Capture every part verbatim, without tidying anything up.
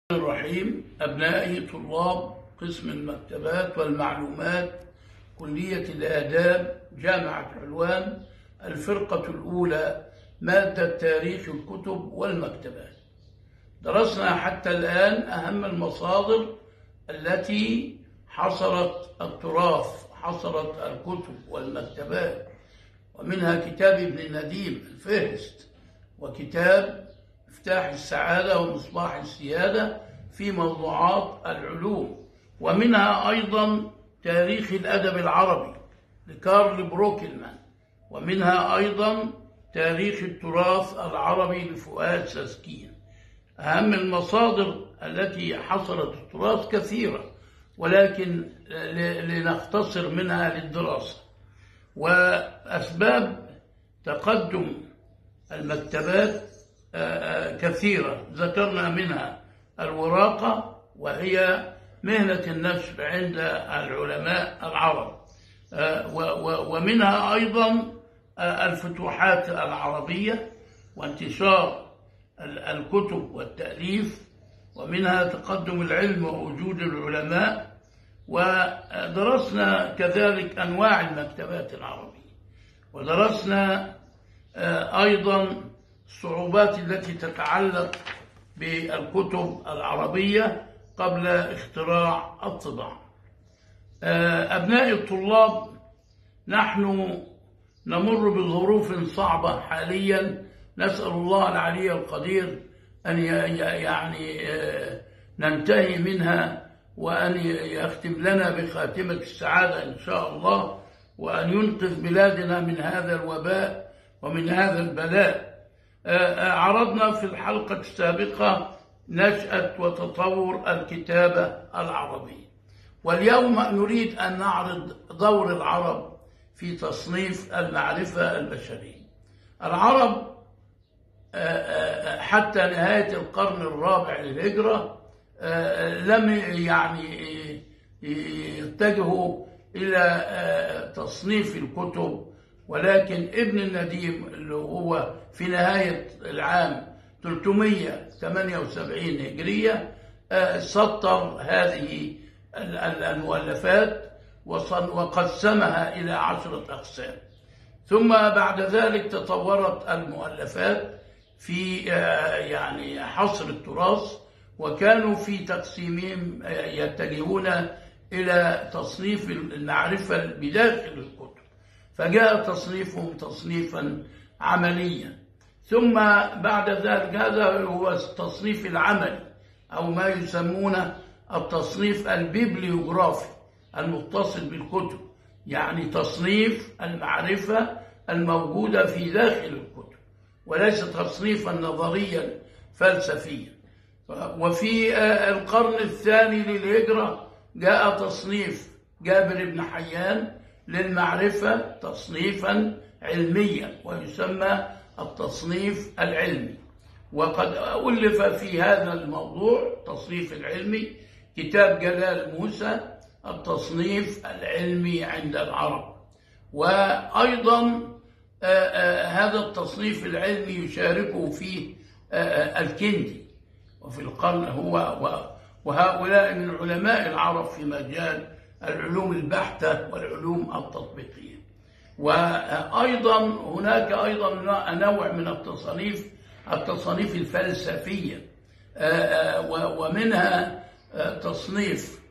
الرحيم. أبنائي طلاب قسم المكتبات والمعلومات، كلية الآداب، جامعة حلوان، الفرقة الأولى، مادة تاريخ الكتب والمكتبات. درسنا حتى الآن أهم المصادر التي حصرت التراث، حصرت الكتب والمكتبات، ومنها كتاب ابن نديم الفهرست، وكتاب مفتاح السعادة ومصباح السيادة في موضوعات العلوم، ومنها أيضا تاريخ الأدب العربي لكارل بروكلمان، ومنها أيضا تاريخ التراث العربي لفؤاد ساسكين. أهم المصادر التي حصلت التراث كثيرة، ولكن لنختصر منها للدراسة. وأسباب تقدم المكتبات كثيرة، ذكرنا منها الوراقة، وهي مهنة النشر عند العلماء العرب، ومنها أيضا الفتوحات العربية وانتشار الكتب والتأليف، ومنها تقدم العلم ووجود العلماء. ودرسنا كذلك أنواع المكتبات العربية، ودرسنا أيضا الصعوبات التي تتعلق بالكتب العربية قبل اختراع الطباعة. أبناء الطلاب، نحن نمر بظروف صعبة حاليا، نسأل الله العلي القدير أن يعني ننتهي منها، وأن يختم لنا بخاتمة السعادة إن شاء الله، وأن ينقذ بلادنا من هذا الوباء ومن هذا البلاء. عرضنا في الحلقة السابقة نشأة وتطور الكتابة العربية، واليوم نريد أن نعرض دور العرب في تصنيف المعرفة البشرية. العرب حتى نهاية القرن الرابع للهجرة لم يعني يتجهوا إلى تصنيف الكتب، ولكن ابن النديم اللي هو في نهاية العام ثلاثمئة وثمانية وسبعين هجرية سطر هذه المؤلفات وقسمها إلى عشرة أقسام. ثم بعد ذلك تطورت المؤلفات في يعني حصر التراث، وكانوا في تقسيمهم يتجهون إلى تصنيف المعرفة بداخل الكتب، فجاء تصنيفهم تصنيفا عمليا. ثم بعد ذلك هذا هو التصنيف العملي، أو ما يسمونه التصنيف البيبليوغرافي المتصل بالكتب، يعني تصنيف المعرفة الموجودة في داخل الكتب، وليس تصنيفا نظريا فلسفيا. وفي القرن الثاني للهجرة جاء تصنيف جابر بن حيان للمعرفة تصنيفا علميا، ويسمى التصنيف العلمي. وقد ألف في هذا الموضوع التصنيف العلمي كتاب جلال موسى التصنيف العلمي عند العرب. وأيضا هذا التصنيف العلمي يشاركه فيه الكندي، وفي القرن هو وهؤلاء من علماء العرب في مجال العلوم البحتة والعلوم التطبيقية. وأيضا هناك أيضا نوع من التصانيف التصانيف الفلسفية، ومنها تصنيف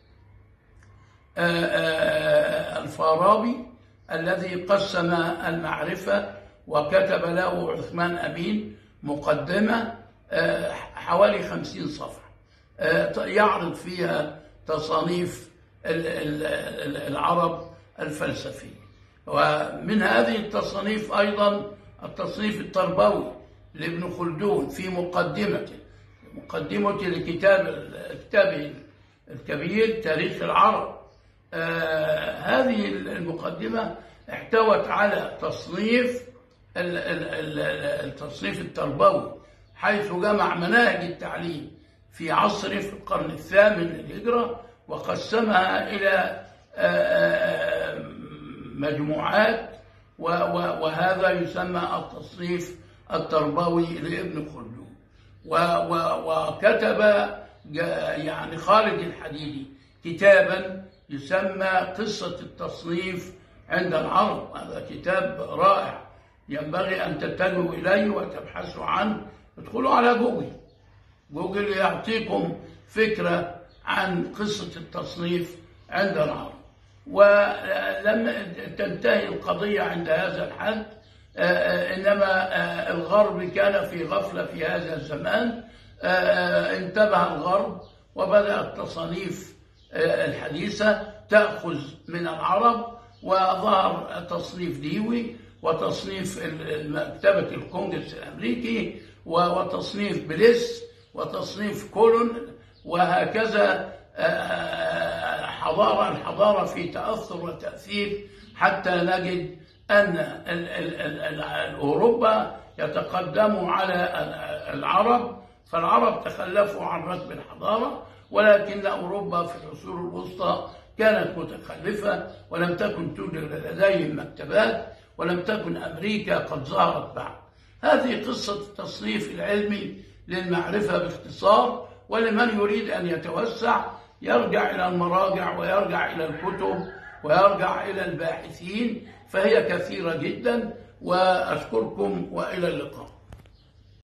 الفارابي الذي قسم المعرفة وكتب له عثمان أمين مقدمة حوالي خمسين صفحة يعرض فيها تصانيف العرب الفلسفية. ومن هذه التصانيف أيضا التصنيف التربوي لابن خلدون في مقدمته مقدمته لكتاب كتابه الكبير تاريخ العرب. آه هذه المقدمة احتوت على تصنيف التصنيف التربوي، حيث جمع مناهج التعليم في عصره في القرن الثامن للهجرة، وقسمها إلى مجموعات، وهذا يسمى التصنيف التربوي لابن خلدون. وكتب يعني خالد الحديدي كتابا يسمى قصة التصنيف عند العرب. هذا كتاب رائع ينبغي أن تتجهوا إليه وتبحثوا عنه. ادخلوا على جوجل، جوجل يعطيكم فكرة عن قصة التصنيف عند العرب. ولم تنتهي القضية عند هذا الحد، إنما الغرب كان في غفلة في هذا الزمان. انتبه الغرب وبدأت التصانيف الحديثة تأخذ من العرب، وظهر تصنيف ديوي وتصنيف مكتبة الكونجرس الأمريكي وتصنيف بليس وتصنيف كولون، وهكذا حضارة الحضارة في تأثر وتأثير حتى نجد أن أوروبا يتقدموا على العرب، فالعرب تخلفوا عن ركب الحضارة، ولكن أوروبا في العصور الوسطى كانت متخلفة ولم تكن توجد لديهم مكتبات، ولم تكن أمريكا قد ظهرت بعد. هذه قصة التصنيف العلمي للمعرفة باختصار، ولمن يريد أن يتوسع يرجع إلى المراجع ويرجع إلى الكتب ويرجع إلى الباحثين، فهي كثيرة جدا. وأشكركم وإلى اللقاء.